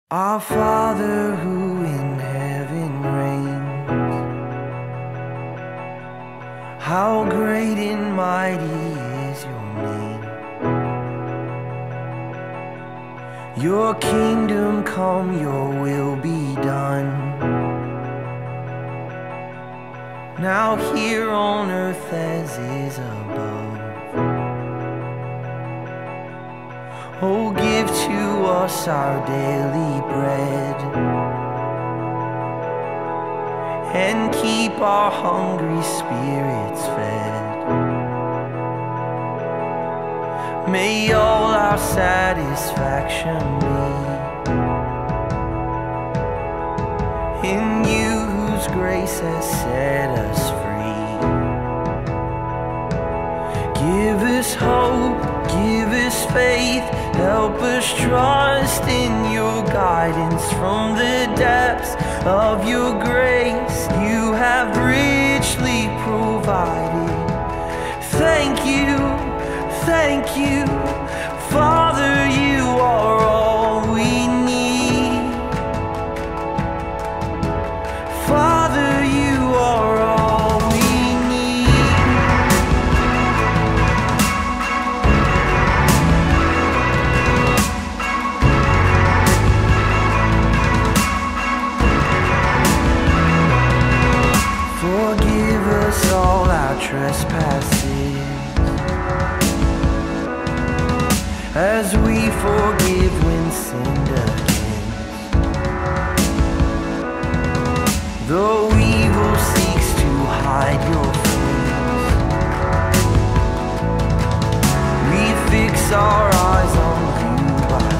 Our Father who in heaven reigns, how great and mighty is your name. Your kingdom come, your will be done, now here on earth as is above. Oh, give to us our daily bread, and keep our hungry spirits fed. May all our satisfaction be in you, whose grace has set us free. Give us hope, give us faith, help us trust in your guidance. From the depths of your grace you have richly provided. Thank you, Father, you are all we need. Father, you are all we need. Forgive us all our trespasses, as we forgive when sinned against. Though evil seeks to hide your face, we fix our eyes on you by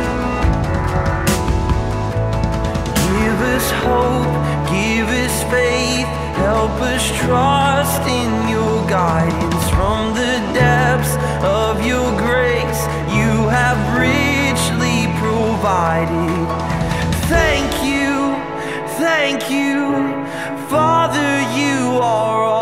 faith. Give us hope, give us faith, help us trust in your guidance. From the depths of your grace you have richly provided. Thank you, Father, you are all